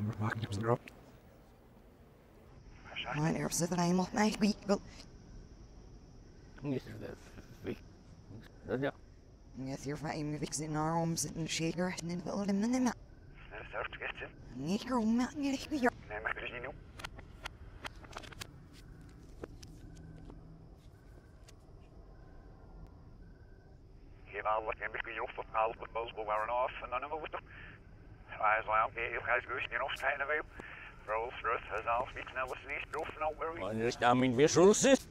Mijn eerste trein op mijn winkel. Ja. Yes, you're fine. Fixing our homes and shaker and then build them in the map. Niet gewoon maar niet weer. Nee, maar dus niet doen. Geef al wat in begin op tot al wat boos bewaren af en dan hebben we het. Hij is wel heel graag geweest in ons kleine wil. Rolls Royce has al speaks now was niet proef nou worry. Und ich da mein Visuals ist.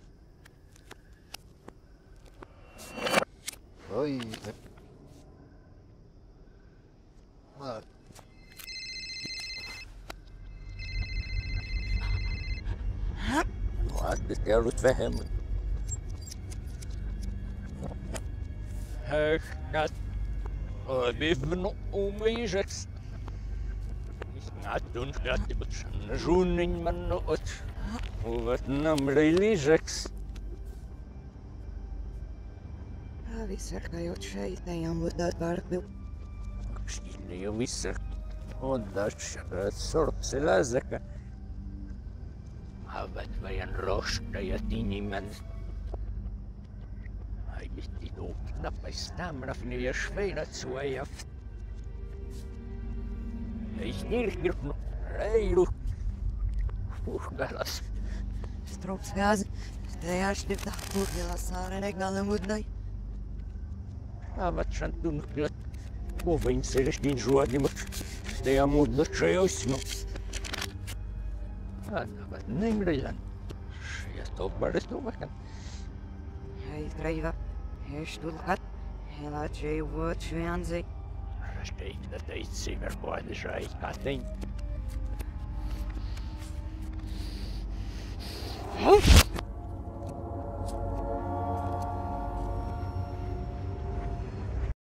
Oi. Wat? Wat is der Rut verhemmen? Gat. Biffen umwees. Not doen gaat die beschande zoening man nooit. Wat nam religies. Wie zegt hij ook schijt aan wat dat werk wil? Stille je wisser. Und das soort selazaka. Aber wij een roos dat je die niemand. Hij is die dood. Dat bij stammen af nu je schweer zu heeft. Ich nicht noch Reilu. Galas. Stropsgaz. Der stimmt nach Burgela Sara Gala Mudnai. Aber schon du noch gehört. Wo wenn sie sich den Schuh nimmt. Der Mut das Scheiß noch. Aber nimm dir dann. Ja, doch mal das doch machen. Hij drijft. Hij stoelgat. Hij laat je wat je aan zich. Steek dat iets zimmer voor de schijf.